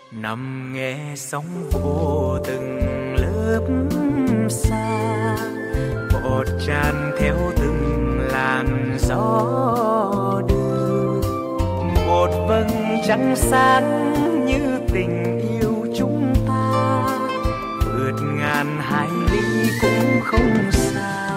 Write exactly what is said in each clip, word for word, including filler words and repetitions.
nằm nghe sóng vỗ từng lớp xa, bọt tràn theo từng làn gió đưa. Một vầng trăng sáng như tình yêu chúng ta, vượt ngàn hải lý cũng không xa.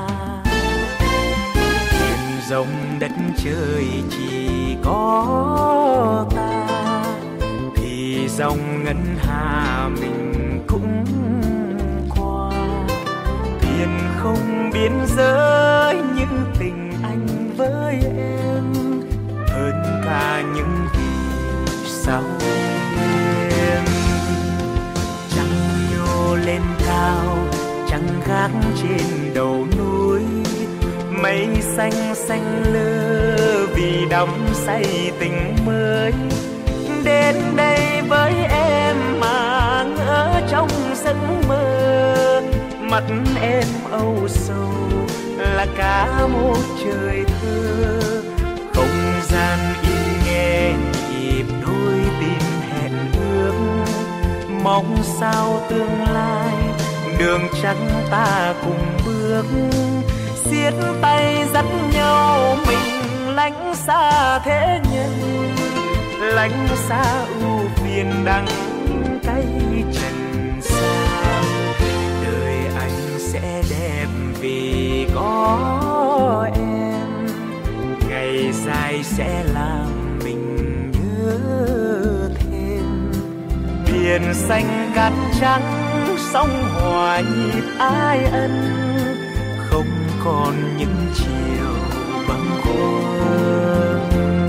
Biển rộng đất trời chỉ có ta, thì dòng ngân hà mình cũng qua. Biển không biên giới như tình anh với em, hơn cả những vì sao em. Trăng nhô lên cao, trăng gác trên đầu núi, mây xanh xanh lơ vì đắm say tình mới. Đến đây với em mà ngỡ trong giấc mơ, mắt em âu sầu là cả một trời thơ. Không gian im nghe nhịp đôi tim hẹn ước, mong sao tương lai đường trắng ta cùng bước. Siết tay dắt nhau mình lánh xa thế nhân, lánh xa ưu phiền đắng cay trần gian. Đời anh sẽ đẹp vì có em, ngày dài sẽ làm mình nhớ thêm. Biển xanh cát trắng sóng hòa nhịp ai ân, không còn những chiều bâng khuâng.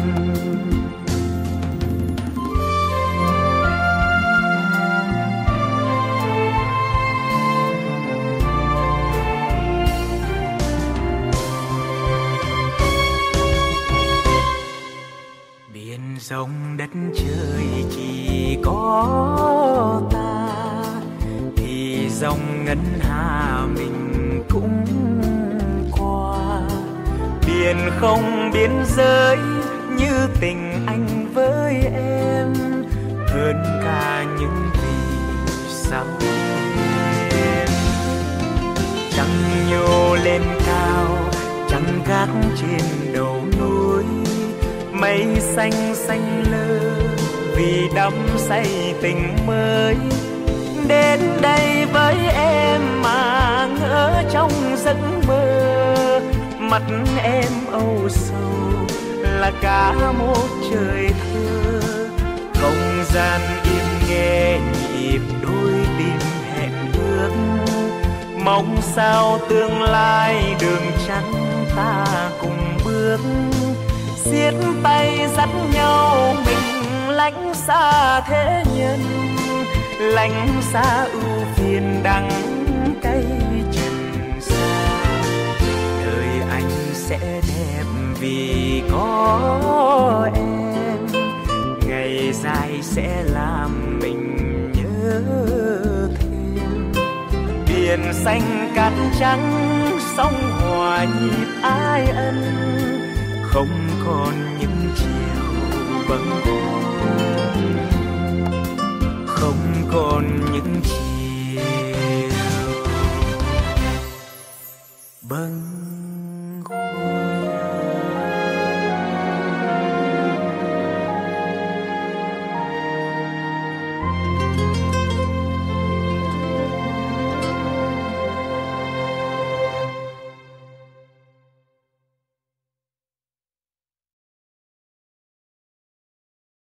Biển rộng đất trời chỉ có ta, thì dòng ngân hà mình cũng qua. Biển không biên giới như tình anh với em, hơn cả những vì sao em. Trăng nhô lên cao, trăng gác trên đầu núi, mây xanh xanh lơ vì đắm say tình mới. Đến đây với em mà ngỡ trong giấc mơ, mắt em âu sầu là cả một trời thơ. Không gian im nghe nhịp đôi tim hẹn ước, mong sao tương lai đường trắng ta cùng bước. Siết tay dắt nhau mình lánh xa thế nhân, lánh xa ưu phiền đắng cay trần gian. Đời anh sẽ đẹp vì có em, ngày dài sẽ làm mình nhớ thêm. Biển xanh cát trắng sóng hòa nhịp ai ân, không còn những chiều bâng khuâng, không còn những chiều bâng khuâng.